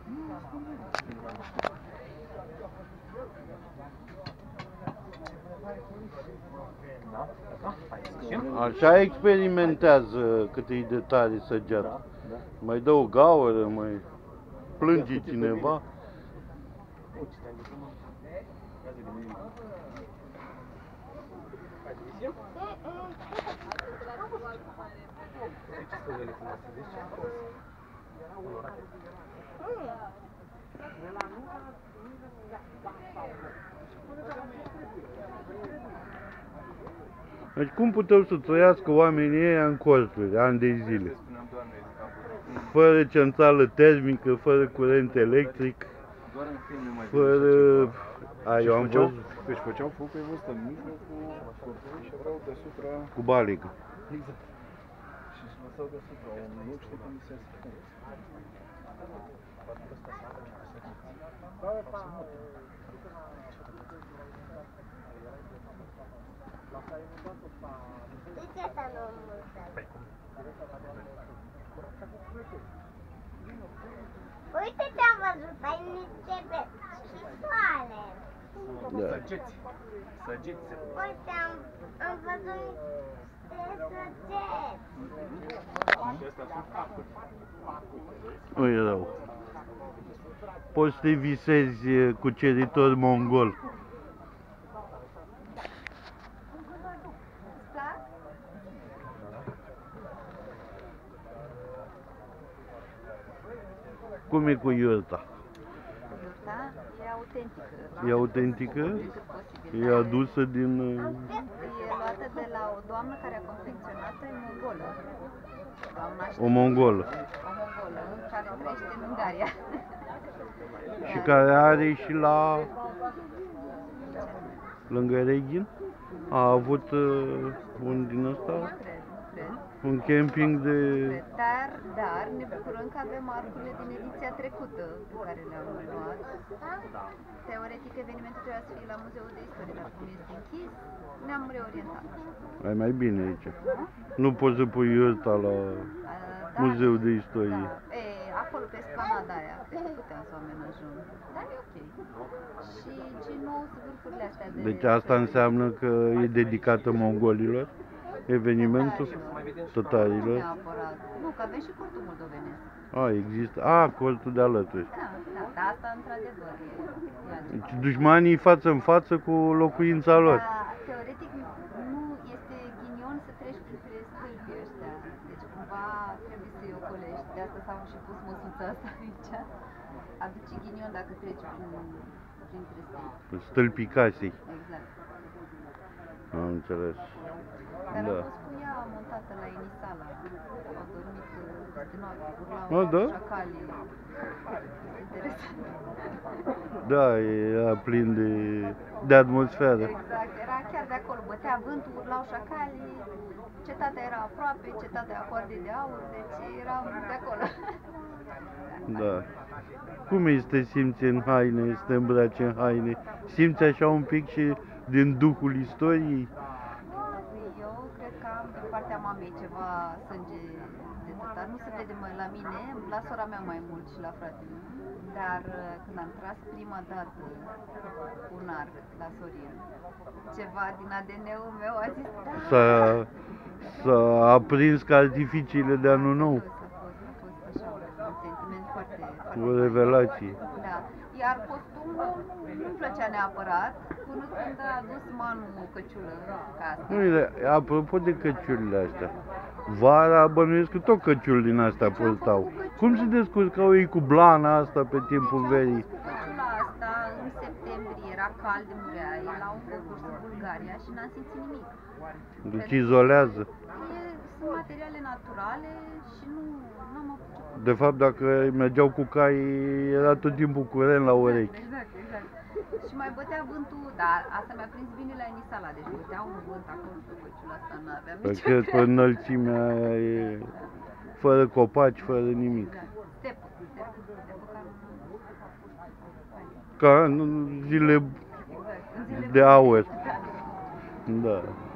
Așa experimentează cât e de tare săgeata. Mai dă o gaură, mai plânge cineva. Deci cum puteau să trăiască oamenii ăia în corturi, ani de zile? Fără centrală termică, fără curent electric, fără... Eu am văzut... Își făceau foc pe vârstă în mijlocul cortului și aveau deasupra... Cu balegă. Exact. Și își lăsau deasupra un loc, știi cum se ascunde. De ce asta nu am mulțat? Uite ce-am văzut, ai niște schisoare. Da. Săgeți. Săgeți. Uite, am văzut niște săgeți. Ui rău. Poți să te visezi cuceritor mongol. Cum e cu iurta? Iurta e autentică. E autentică? E adusă din... E luată de la o doamnă care a confecționat-o, e mongolă. O mongolă. O mongolă, care trăiește în Ungaria. Și care are și la... lângă Reghin? A avut un din ăsta? Nu cred. Un camping de... Dar ne bucurăm că avem arcurile din ediția trecută pe care le-am luat. Teoretic evenimentul trebuia să fie la Muzeul de Istorie, dar cum este închis, ne-am reorientat. Ai mai bine aici. Nu poți să pui iurta la Muzeul de Istorie. Da. Acolo pe esplanada aia, cred că puteam să o amenajăm. Dar e ok. Și G9 vârfurile astea de... Deci asta înseamnă că e dedicată mongolilor? Evenimentul tătarilor? Neapărat. Nu, că avem și cortul moldovenesc. Există. Cortul de alături. Da, asta într-adevăr e. Deci dușmanii față în față cu locuința lor. Teoretic nu este ghinion să treci printre stâlpii ăștia. Deci cumva trebuie să-i ocolești. De asta s-au și pus măsuța asta aici. Aduce ghinion dacă treci printre stâlpi. Stâlpii casei. Exact. Am înțeles. Dar Da. am fost cu ea montată la Enisala. Au dormit peste noapte, urlau Da? șacalii. Interesant. Da, era plin de atmosferă. Exact, era chiar de acolo. Bătea vântul, urlau șacalii. Cetatea era aproape, cetatea Coardei de Aur, deci eram de acolo. Da. Cum e să te simți în haine, să te îmbraci în haine? Simți așa un pic și din duhul istoriei? Eu cred că am din partea mamei ceva sânge de tătar. Nu se vede mai la mine, la sora mea mai mult și la fratele meu. Dar când am tras prima dată un arc la Sorin, ceva din ADN-ul meu a zis S-a aprins ca artificiile de anul nou. A fost așa un sentiment foarte O revelație. Da. Iar costumul nu-mi plăcea neapărat, până când a adus Manu o căciulă ca asta. Uite, apropo de căciulile astea, vara bănuiesc că tot căciuli din astea purtau. Cum se descurcau ei cu blana asta pe timpul verii? Cu căciula asta în septembrie era cald de mureai la un concurs în Bulgaria și n-am simțit nimic. Deci izolează. Sunt materiale naturale și n-am avut. De fapt, dacă mergeau cu cai, era tot timpul curent la urechi. Exact. Și mai bătea vântul, dar asta mi-a prins bine la Enisala, deci bătea un vânt acolo pe căciula asta, n-aveam Păi nicio cred că treabă. înălțimea aia e fără copaci, fără nimic. Stepă Ca în zile de aur. Da.